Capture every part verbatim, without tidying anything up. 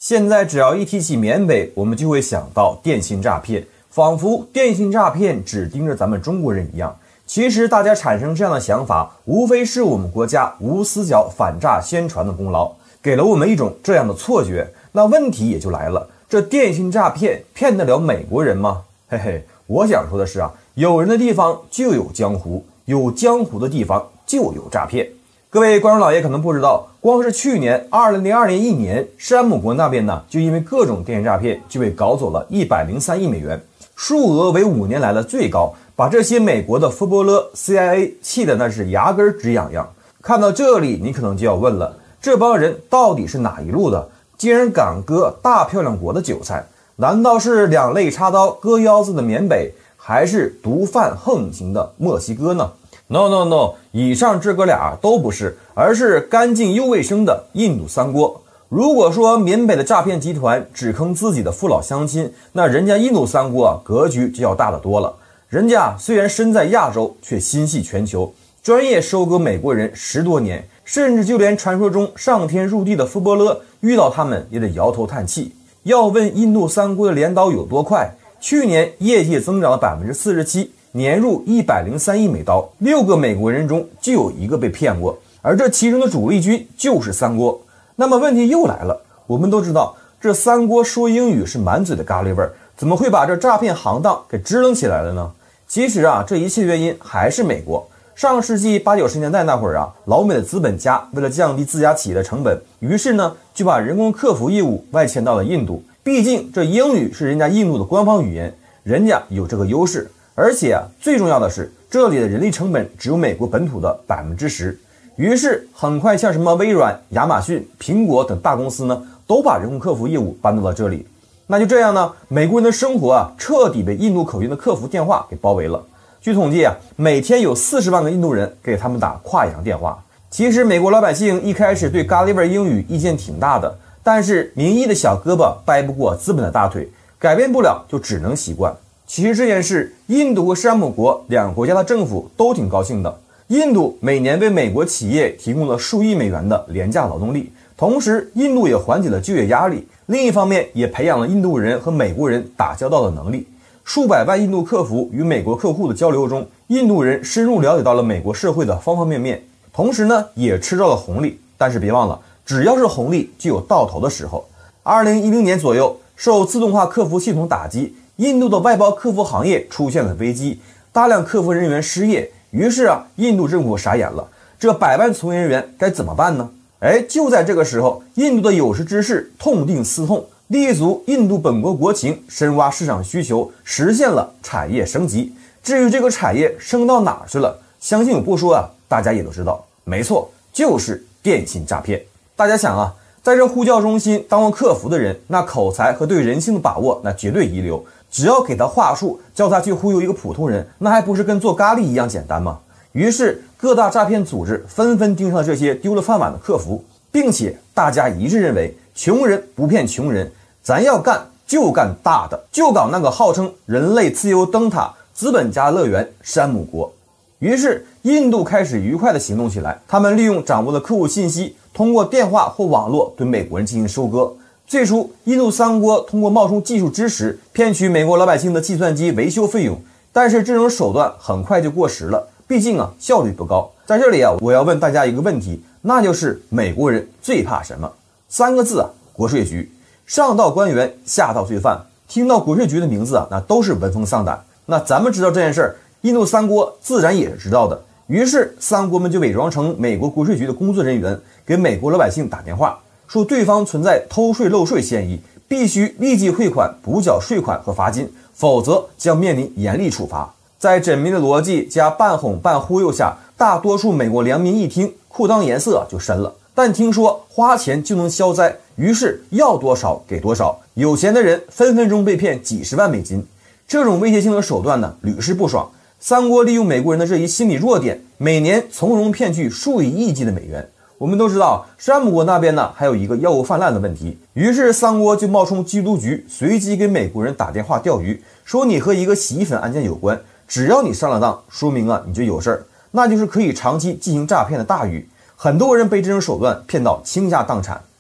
现在只要一提起缅北，我们就会想到电信诈骗，仿佛电信诈骗只盯着咱们中国人一样。其实大家产生这样的想法，无非是我们国家无死角反诈宣传的功劳，给了我们一种这样的错觉。那问题也就来了，这电信诈骗骗得了美国人吗？嘿嘿，我想说的是啊，有人的地方就有江湖，有江湖的地方就有诈骗。各位观众老爷可能不知道，光是去年二零零二年一年，山姆国那边呢，就因为各种电信诈骗就被搞走了一百零三亿美元，数额为五年来的最高，把这些美国的福伯勒 C I A 气得那是牙根直痒痒。看到这里，你可能就要问了，这帮人到底是哪一路的，竟然敢割大漂亮国的韭菜？难道是两肋插刀割腰子的缅北，还是毒贩横行的墨西哥呢？ No No No， 以上这哥俩都不是，而是干净又卫生的印度三锅。如果说缅北的诈骗集团只坑自己的父老乡亲，那人家印度三锅啊，格局就要大得多了。人家虽然身在亚洲，却心系全球，专业收割美国人十多年，甚至就连传说中上天入地的福伯勒遇到他们也得摇头叹气。要问印度三锅的镰刀有多快，去年业绩增长了 百分之四十七， 年入一百零三亿美刀，六个美国人中就有一个被骗过，而这其中的主力军就是三锅。那么问题又来了，我们都知道这三锅说英语是满嘴的咖喱味儿，怎么会把这诈骗行当给支棱起来了呢？其实啊，这一切原因还是美国。上世纪八九十年代那会儿啊，老美的资本家为了降低自家企业的成本，于是呢就把人工客服业务外迁到了印度。毕竟这英语是人家印度的官方语言，人家有这个优势。而且啊，最重要的是，这里的人力成本只有美国本土的 百分之十。 于是很快像什么微软、亚马逊、苹果等大公司呢，都把人工客服业务搬到了这里。那就这样呢，美国人的生活啊，彻底被印度口音的客服电话给包围了。据统计啊，每天有四十万个印度人给他们打跨洋电话。其实美国老百姓一开始对咖喱味英语意见挺大的，但是民意的小胳膊掰不过资本的大腿，改变不了就只能习惯。其实这件事，印度和山姆国两个国家的政府都挺高兴的。印度每年为美国企业提供了数亿美元的廉价劳动力，同时印度也缓解了就业压力，另一方面也培养了印度人和美国人打交道的能力。数百万印度客服与美国客户的交流中，印度人深入了解到了美国社会的方方面面，同时呢也吃到了红利。但是别忘了，只要是红利就有到头的时候。二零一零年左右，受自动化客服系统打击，印度的外包客服行业出现了危机，大量客服人员失业。于是啊，印度政府傻眼了，这百万从业人员该怎么办呢？哎，就在这个时候，印度的有识之士痛定思痛，立足印度本国国情，深挖市场需求，实现了产业升级。至于这个产业升到哪儿去了，相信我不说啊，大家也都知道，没错，就是电信诈骗。大家想啊，在这呼叫中心当过客服的人，那口才和对人性的把握那绝对一流，只要给他话术，叫他去忽悠一个普通人，那还不是跟做咖喱一样简单吗？于是各大诈骗组织纷纷盯上了这些丢了饭碗的客服，并且大家一致认为，穷人不骗穷人，咱要干就干大的，就搞那个号称人类自由灯塔、资本家乐园山姆国。于是印度开始愉快地行动起来，他们利用掌握的客户信息，通过电话或网络对美国人进行收割。最初印度三锅通过冒充技术支持骗取美国老百姓的计算机维修费用，但是这种手段很快就过时了，毕竟啊效率不高。在这里啊，我要问大家一个问题，那就是美国人最怕什么？三个字啊，国税局。上到官员，下到罪犯，听到国税局的名字啊，那都是闻风丧胆。那咱们知道这件事儿，印度三锅自然也是知道的。于是三锅们就伪装成美国国税局的工作人员，给美国老百姓打电话，说对方存在偷税漏税嫌疑，必须立即汇款补缴税款和罚金，否则将面临严厉处罚。在缜密的逻辑加半哄半忽悠下，大多数美国良民一听，裤裆颜色就深了。但听说花钱就能消灾，于是要多少给多少，有钱的人分分钟被骗几十万美金。这种威胁性的手段呢，屡试不爽。三锅利用美国人的这一心理弱点，每年从容骗去数以亿计的美元。我们都知道，山姆国那边呢还有一个药物泛滥的问题，于是三锅就冒充缉毒局，随机给美国人打电话钓鱼，说你和一个洗衣粉案件有关，只要你上了当，说明啊你就有事儿，那就是可以长期进行诈骗的大鱼。很多人被这种手段骗到倾家荡产。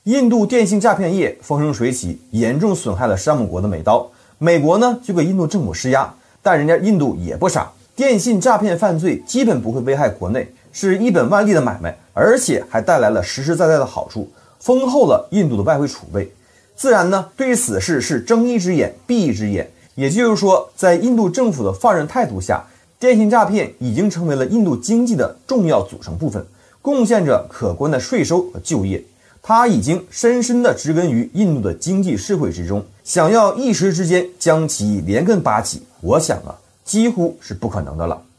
印度电信诈骗业风生水起，严重损害了山姆国的美刀。美国呢就给印度政府施压，但人家印度也不傻，电信诈骗犯罪基本不会危害国内，是一本万利的买卖，而且还带来了实实在在的好处，丰厚了印度的外汇储备。自然呢，对于此事是睁一只眼闭一只眼。也就是说，在印度政府的放任态度下，电信诈骗已经成为了印度经济的重要组成部分，贡献着可观的税收和就业。它已经深深地植根于印度的经济社会之中，想要一时之间将其连根拔起，我想啊，几乎是不可能的了。